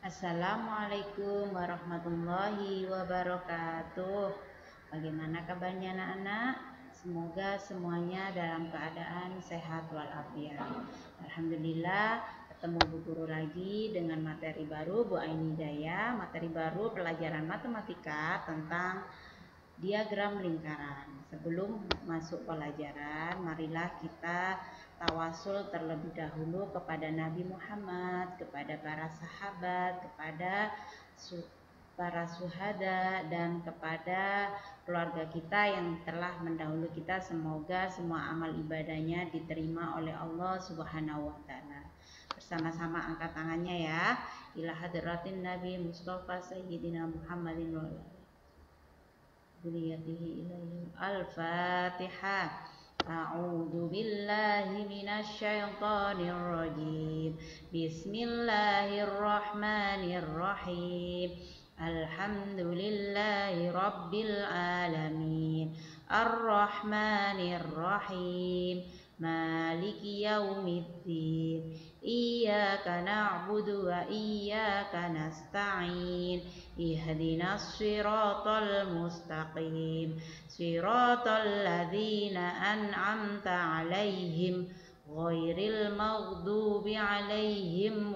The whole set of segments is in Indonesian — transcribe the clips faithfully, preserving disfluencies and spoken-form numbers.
Assalamualaikum warahmatullahi wabarakatuh. Bagaimana kabarnya anak-anak? Semoga semuanya dalam keadaan sehat walafiat. Alhamdulillah ketemu Bu Guru lagi dengan materi baru Bu Aini Daya. Materi baru pelajaran matematika tentang diagram lingkaran. Sebelum masuk pelajaran, marilah kita tawasul terlebih dahulu kepada Nabi Muhammad, kepada para sahabat, kepada para syuhada, dan kepada keluarga kita yang telah mendahului kita. Semoga semua amal ibadahnya diterima oleh Allah Subhanahu wa Ta'ala. Bersama-sama angkat tangannya ya. Ila hadratin Nabi Mustafa Sayyidina Muhammadin wa Al-Fatihah. A'udzu billahi minasy syaithanir rajim. Bismillahirrahmanirrahim. Alhamdulillahi rabbil alamin. Ar-Rahmanir Rahim. Maliki yaumiddin. Iyyaka na'budu wa iyyaka nasta'in. Ihdinas siratal mustaqim. Siratal ladzina an'amta 'alaihim ghairil maghdubi 'alaihim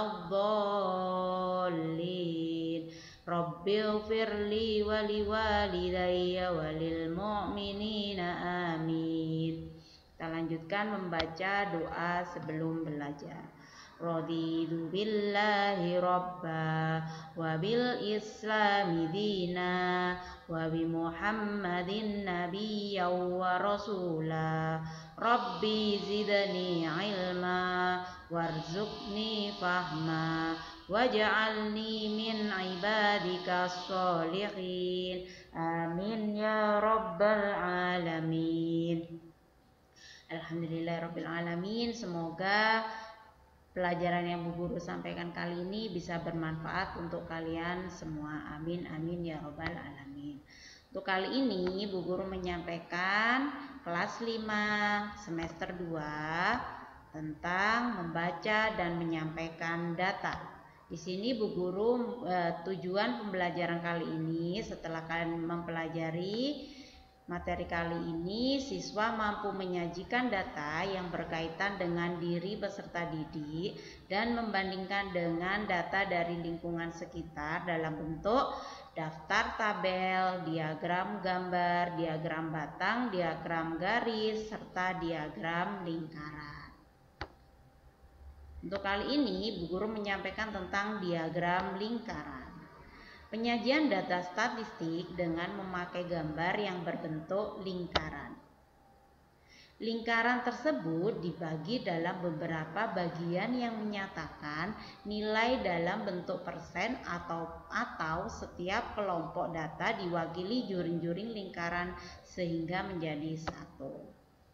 waladdallin. Rabbighfirli wa liwalidayya walil mu'minina amin. Kita lanjutkan membaca doa sebelum belajar. Raditu billahi robba wa bil islami dina wa bi muhammadin nabiyya wa rasula. Rabbi zidni ilma warzuqni fahma waj'alni min ibadika sholihin. Amin ya rabbal alamin. Alhamdulillahirabbil alamin. Semoga pelajaran yang Bu Guru sampaikan kali ini bisa bermanfaat untuk kalian semua. Amin amin ya robbal alamin. Untuk kali ini Bu Guru menyampaikan kelas lima semester dua tentang membaca dan menyampaikan data. Di sini Bu Guru eh, tujuan pembelajaran kali ini setelah kalian mempelajari materi kali ini, siswa mampu menyajikan data yang berkaitan dengan diri peserta didik dan membandingkan dengan data dari lingkungan sekitar dalam bentuk daftar tabel, diagram gambar, diagram batang, diagram garis, serta diagram lingkaran. Untuk kali ini, Bu Guru menyampaikan tentang diagram lingkaran. Penyajian data statistik dengan memakai gambar yang berbentuk lingkaran. Lingkaran tersebut dibagi dalam beberapa bagian yang menyatakan nilai dalam bentuk persen atau atau setiap kelompok data diwakili juring-juring lingkaran sehingga menjadi satu.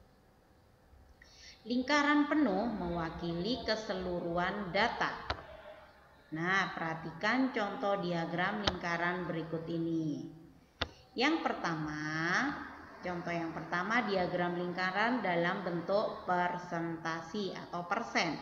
Lingkaran penuh mewakili keseluruhan data. Nah, perhatikan contoh diagram lingkaran berikut ini. Yang pertama, contoh yang pertama diagram lingkaran dalam bentuk persentasi atau persen.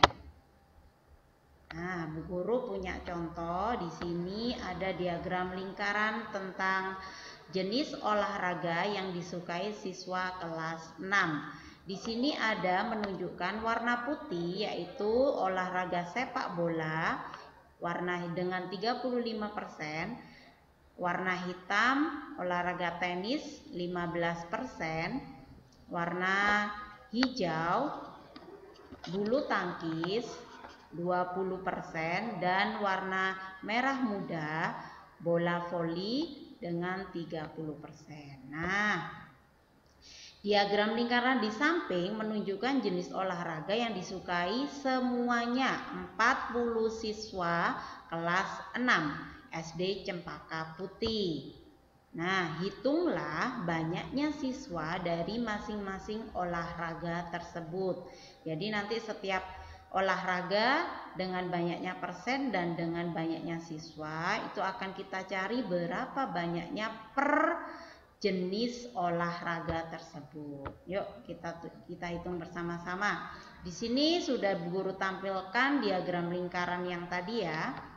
Nah, Bu Guru punya contoh di sini ada diagram lingkaran tentang jenis olahraga yang disukai siswa kelas enam. Di sini ada menunjukkan warna putih yaitu olahraga sepak bola. Warna dengan tiga puluh lima persen, warna hitam olahraga tenis lima belas persen, warna hijau bulu tangkis dua puluh persen, dan warna merah muda bola voli dengan tiga puluh persen. Nah, diagram lingkaran di samping menunjukkan jenis olahraga yang disukai semuanya empat puluh siswa kelas enam S D Cempaka Putih. Nah, hitunglah banyaknya siswa dari masing-masing olahraga tersebut. Jadi nanti setiap olahraga dengan banyaknya persen dan dengan banyaknya siswa itu akan kita cari berapa banyaknya per jenis olahraga tersebut. Yuk kita kita hitung bersama-sama. Di sini sudah Bu Guru tampilkan diagram lingkaran yang tadi ya.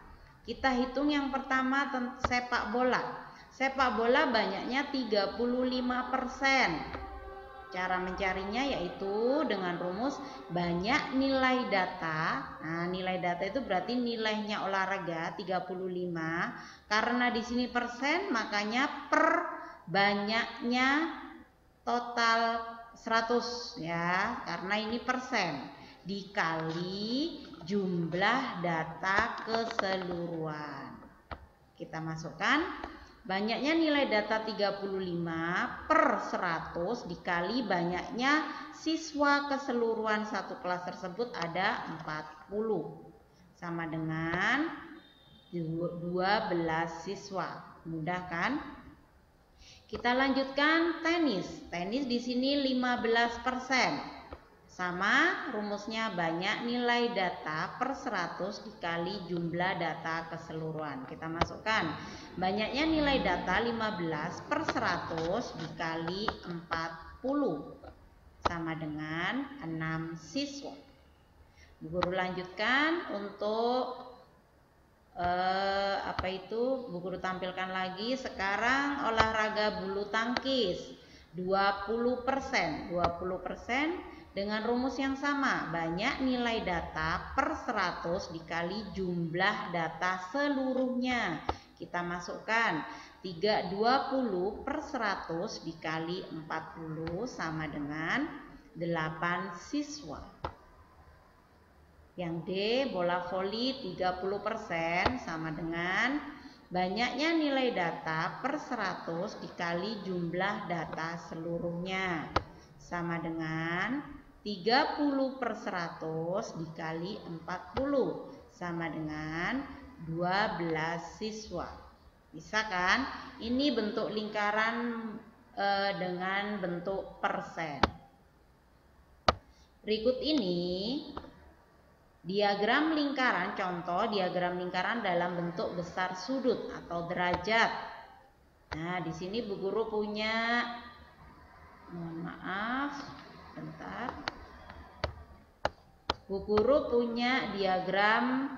Kita hitung yang pertama sepak bola. Sepak bola banyaknya tiga puluh lima persen. Cara mencarinya yaitu dengan rumus banyak nilai data. Nah, nilai data itu berarti nilainya olahraga tiga puluh lima. Karena di sini persen, makanya per banyaknya total seratus ya. Karena ini persen dikali jumlah data keseluruhan. Kita masukkan banyaknya nilai data tiga puluh lima per seratus dikali banyaknya siswa keseluruhan satu kelas tersebut ada empat puluh. Sama dengan dua belas siswa. Mudah kan? Kita lanjutkan tenis. Tenis di sini lima belas persen. Sama rumusnya banyak nilai data per seratus dikali jumlah data keseluruhan. Kita masukkan banyaknya nilai data lima belas per seratus dikali empat puluh sama dengan enam siswa. Bu Guru lanjutkan untuk eh, apa itu Bu Guru tampilkan lagi sekarang olahraga bulu tangkis dua puluh persen. dua puluh persen dengan rumus yang sama, banyak nilai data per seratus dikali jumlah data seluruhnya. Kita masukkan dua puluh per seratus dikali empat puluh sama dengan delapan siswa. Yang D, bola voli tiga puluh persen sama dengan banyaknya nilai data per seratus dikali jumlah data seluruhnya. Sama dengan tiga puluh per seratus dikali empat puluh sama dengan dua belas siswa. Bisa kan? Ini bentuk lingkaran e, dengan bentuk persen. Berikut ini diagram lingkaran, contoh diagram lingkaran dalam bentuk besar sudut atau derajat. Nah, di sini Bu Guru punya, mohon maaf, bentar. Bu Guru punya diagram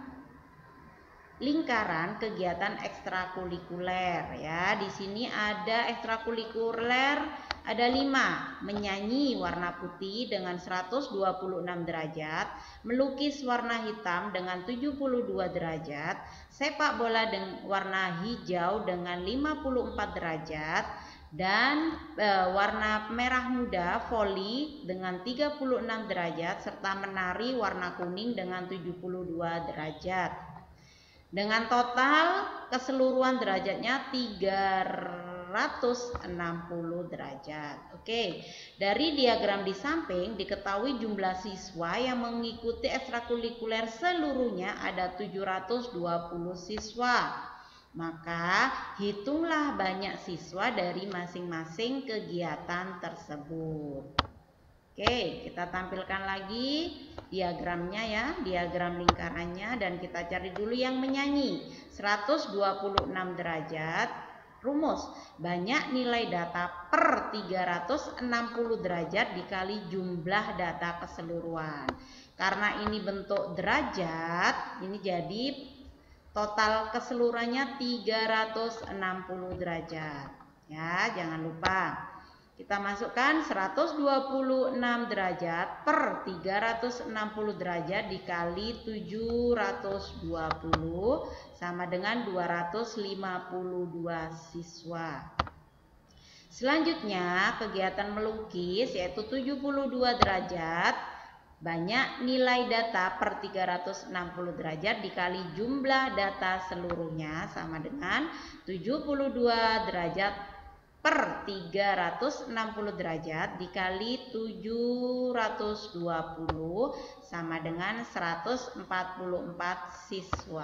lingkaran kegiatan ekstrakurikuler ya. Di sini ada ekstrakurikuler ada lima, menyanyi warna putih dengan seratus dua puluh enam derajat, melukis warna hitam dengan tujuh puluh dua derajat, sepak bola dengan warna hijau dengan lima puluh empat derajat, dan e, warna merah muda voli dengan tiga puluh enam derajat serta menari warna kuning dengan tujuh puluh dua derajat. Dengan total keseluruhan derajatnya tiga ratus enam puluh derajat. Oke, dari diagram di samping diketahui jumlah siswa yang mengikuti ekstrakurikuler seluruhnya ada tujuh ratus dua puluh siswa. Maka hitunglah banyak siswa dari masing-masing kegiatan tersebut. Oke, kita tampilkan lagi diagramnya ya, diagram lingkarannya, dan kita cari dulu yang menyanyi. seratus dua puluh enam derajat. Rumus, banyak nilai data per tiga ratus enam puluh derajat dikali jumlah data keseluruhan. Karena ini bentuk derajat, ini jadi total keseluruhannya tiga ratus enam puluh derajat. Ya, jangan lupa. Kita masukkan seratus dua puluh enam derajat per tiga ratus enam puluh derajat dikali tujuh ratus dua puluh sama dengan dua ratus lima puluh dua siswa. Selanjutnya kegiatan melukis yaitu tujuh puluh dua derajat, banyak nilai data per tiga ratus enam puluh derajat dikali jumlah data seluruhnya sama dengan tujuh puluh dua derajat per tiga ratus enam puluh derajat dikali tujuh ratus dua puluh sama dengan seratus empat puluh empat siswa.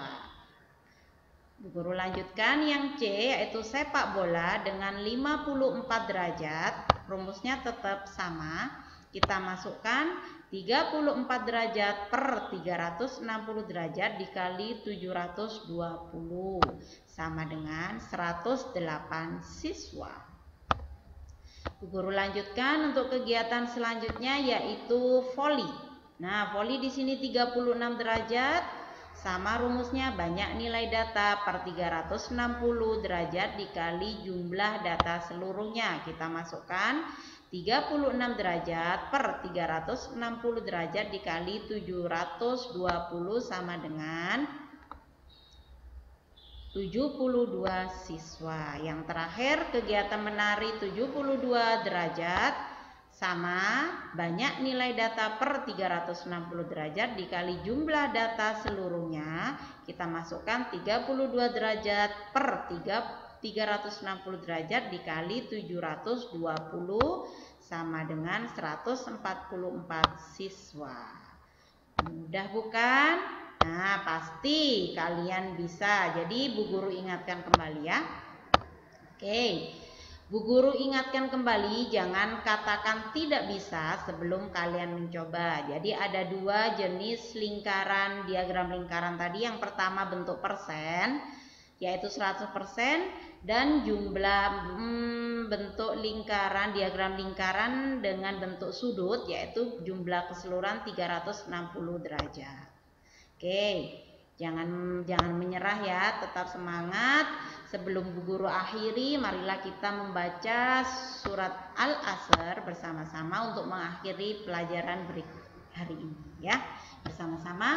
Bu Guru lanjutkan yang C yaitu sepak bola dengan lima puluh empat derajat. Rumusnya tetap sama. Kita masukkan tiga puluh empat derajat per tiga ratus enam puluh derajat dikali tujuh ratus dua puluh sama dengan seratus delapan siswa. Bu Guru lanjutkan untuk kegiatan selanjutnya yaitu voli. Nah, voli di sini tiga puluh enam derajat. Sama rumusnya, banyak nilai data per tiga ratus enam puluh derajat dikali jumlah data seluruhnya. Kita masukkan tiga puluh enam derajat per tiga ratus enam puluh derajat dikali tujuh ratus dua puluh sama dengan tujuh puluh dua siswa. Yang terakhir, kegiatan menari tujuh puluh dua derajat sama banyak nilai data per tiga ratus enam puluh derajat dikali jumlah data seluruhnya. Kita masukkan tiga puluh dua derajat per tiga ratus enam puluh derajat dikali tujuh ratus dua puluh sama dengan seratus empat puluh empat siswa. Mudah bukan? Nah, pasti kalian bisa. Jadi Bu Guru ingatkan kembali ya. Oke. Bu Guru ingatkan kembali, jangan katakan tidak bisa sebelum kalian mencoba. Jadi ada dua jenis lingkaran, diagram lingkaran tadi. Yang pertama bentuk persen, yaitu seratus persen, dan jumlah hmm, bentuk lingkaran, diagram lingkaran dengan bentuk sudut, yaitu jumlah keseluruhan tiga ratus enam puluh derajat. Oke, jangan jangan menyerah ya, tetap semangat. Sebelum Bu Guru akhiri, marilah kita membaca surat Al-Asr bersama-sama untuk mengakhiri pelajaran berikut hari ini ya. Bersama-sama,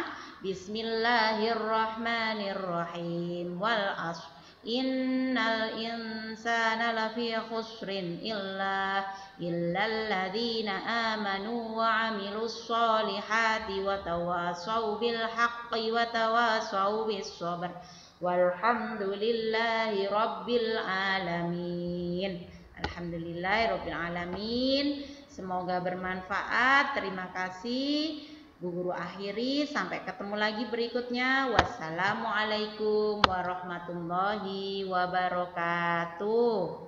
Bismillahirrahmanirrahim. Wal asr, innal insana lafi khusrin illa illalladzina amanu wa amilus solihati wa tawasaw bil haqqi wa tawasaw bis sabr. Walhamdulillahi rabbil alamin. Alhamdulillahi rabbil alamin. Semoga bermanfaat. Terima kasih. Bu Guru akhiri, sampai ketemu lagi berikutnya. Wassalamualaikum warahmatullahi wabarakatuh.